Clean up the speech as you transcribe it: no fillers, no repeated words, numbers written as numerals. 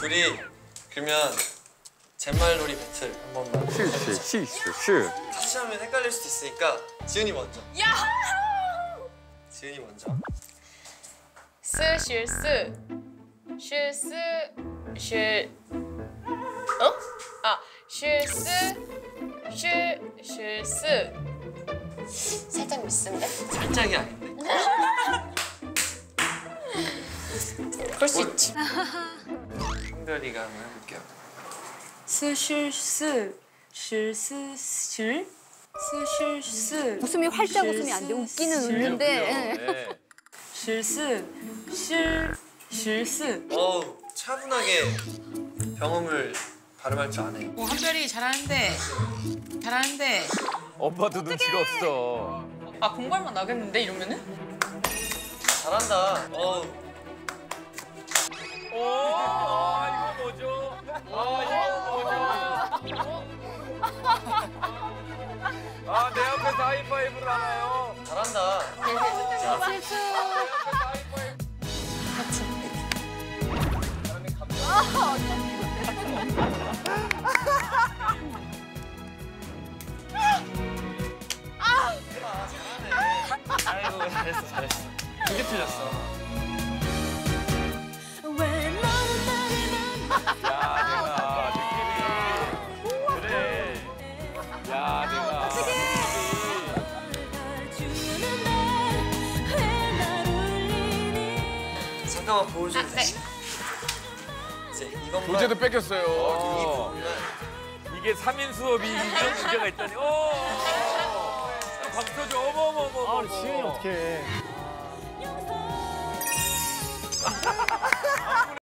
둘이 그러면 잼말놀이 배틀 한 번만. 시. 같이 하면 헷갈릴 수도 있으니까 지은이 먼저. 야! 지은이 먼저. 44是어? 아, 14 살짝 미스인데? 살짝이 아닌데. 그럴 수 있지. 한별이가 한번 해볼게요. 44 웃음이 활짝 웃음이 안 돼. 웃기는 웃는데. 14 어우, 차분하게 병음을 발음할 줄 아네. 한별이 잘하는데. 오빠도 눈치가 없어. 아, 공발만 나겠는데 이러면은? 잘한다. 어우. 오, 이거 뭐죠? 내 앞에서 하이파이브를 하나요? 잘한다. 아이고, 잘했어. 두 개 틀렸어. 야, 내가 느낌이. 그래. 야, 내가. 잠깐만 보여줘도 돼. 이제 이것만. 교재도 뺏겼어요. 이 부분만. 이게 3인 수업이 이런 문제가 있다니. 박수 쳐줘. 어머머머. 지은이 어떡해.